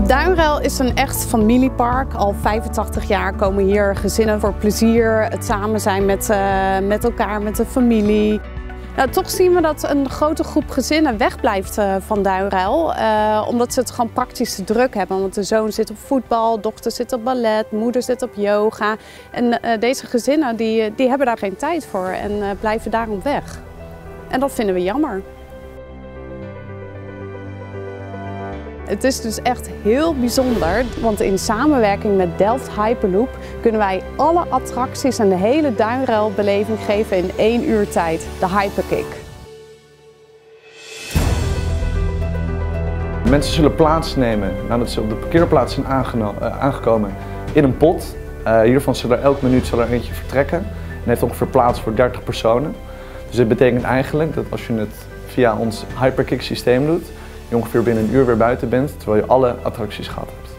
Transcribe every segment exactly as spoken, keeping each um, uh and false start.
Duinruil is een echt familiepark. Al vijfentachtig jaar komen hier gezinnen voor plezier, het samen zijn met, uh, met elkaar, met de familie. Nou, toch zien we dat een grote groep gezinnen wegblijft uh, van Duinruil, uh, omdat ze het gewoon praktisch te druk hebben. Want de zoon zit op voetbal, dochter zit op ballet, moeder zit op yoga. En uh, deze gezinnen die, die hebben daar geen tijd voor en uh, blijven daarom weg. En dat vinden we jammer. Het is dus echt heel bijzonder, want in samenwerking met Delft Hyperloop kunnen wij alle attracties en de hele Duinruilbeleving geven in één uur tijd, de Hyperkick. Mensen zullen plaatsnemen nadat ze op de parkeerplaats zijn aangekomen in een pot. Uh, hiervan zal er elke minuut zal er eentje vertrekken en heeft ongeveer plaats voor dertig personen. Dus dit betekent eigenlijk dat als je het via ons Hyperkick systeem doet, je ongeveer binnen een uur weer buiten bent, terwijl je alle attracties gehad hebt.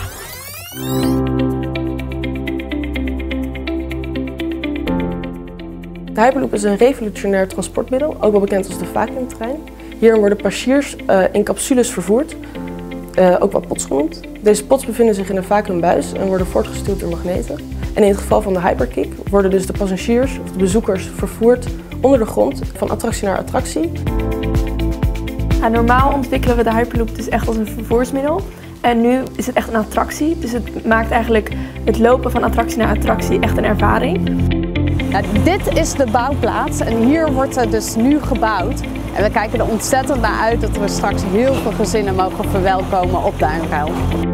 De Hyperloop is een revolutionair transportmiddel, ook wel bekend als de vacuümtrein. Hierin worden passagiers uh, in capsules vervoerd, uh, ook wel pods genoemd. Deze pods bevinden zich in een vacuümbuis en worden voortgestuurd door magneten. En in het geval van de Hyperkick worden dus de passagiers of de bezoekers vervoerd onder de grond van attractie naar attractie. Ja, normaal ontwikkelen we de Hyperloop dus echt als een vervoersmiddel. En nu is het echt een attractie. Dus het maakt eigenlijk het lopen van attractie naar attractie echt een ervaring. Ja, dit is de bouwplaats en hier wordt er dus nu gebouwd. En we kijken er ontzettend naar uit dat we straks heel veel gezinnen mogen verwelkomen op Duinruil.